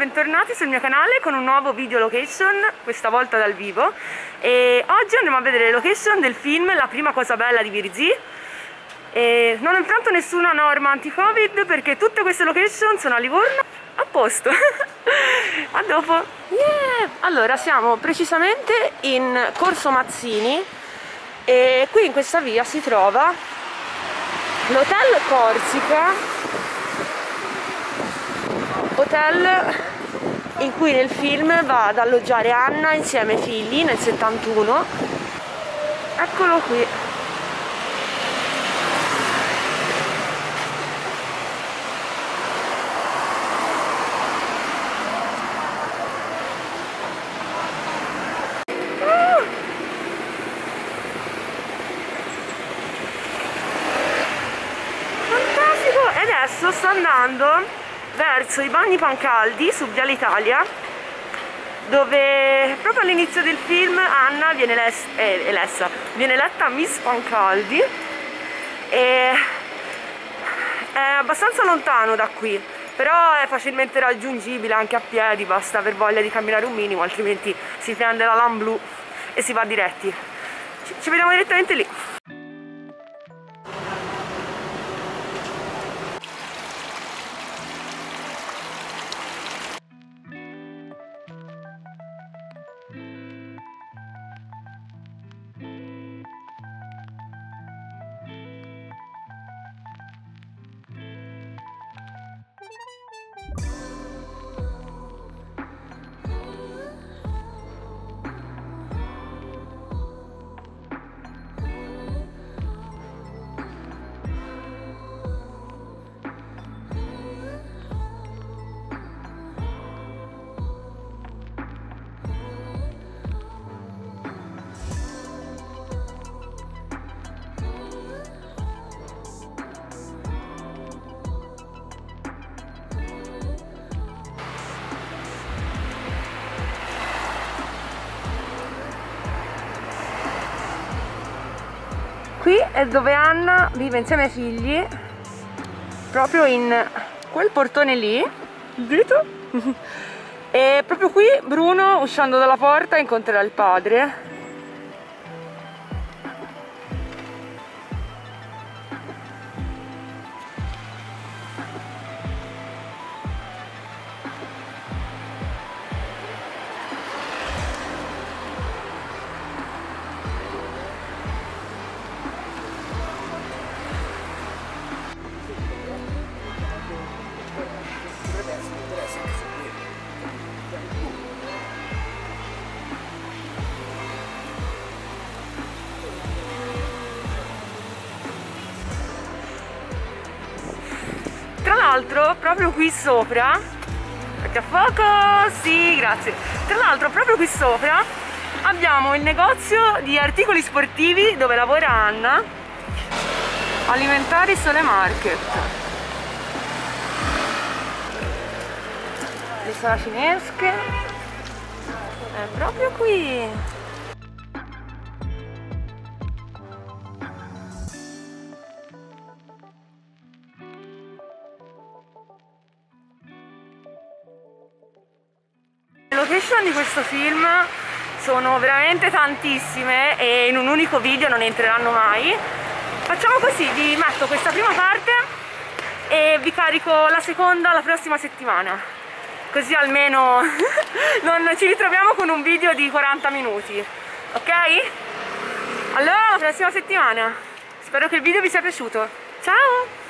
bentornati sul mio canale con un nuovo video location, questa volta dal vivo. E oggi andremo a vedere le location del film La prima cosa bella di Virzì. E non ho infranto nessuna norma anti-covid perché tutte queste location sono a Livorno, a posto. A dopo. Yeah! Allora, siamo precisamente in Corso Mazzini e qui in questa via si trova l'Hotel Corsica, hotel in cui nel film va ad alloggiare Anna insieme ai figli nel 71. Eccolo qui. Fantastico! E adesso sto andando verso i bagni Pancaldi su Viale Italia, dove proprio all'inizio del film Anna viene viene eletta Miss Pancaldi e è abbastanza lontano da qui, però è facilmente raggiungibile anche a piedi, basta aver voglia di camminare un minimo, altrimenti si prende la Lan Blu e si va diretti. Ci vediamo direttamente lì. Qui è dove Anna vive insieme ai figli, proprio in quel portone lì, vedete? E proprio qui Bruno, uscendo dalla porta, incontrerà il padre. Tra l'altro proprio qui sopra, perché a fuoco, sì, grazie. Tra l'altro proprio qui sopra abbiamo il negozio di articoli sportivi dove lavora Anna, Alimentari Sole Market. Le saracinesche è proprio qui. Le location di questo film sono veramente tantissime e in un unico video non entreranno mai. Facciamo così, vi metto questa prima parte e vi carico la seconda la prossima settimana, così almeno non ci ritroviamo con un video di 40 minuti, ok? Allora, la prossima settimana. Spero che il video vi sia piaciuto. Ciao!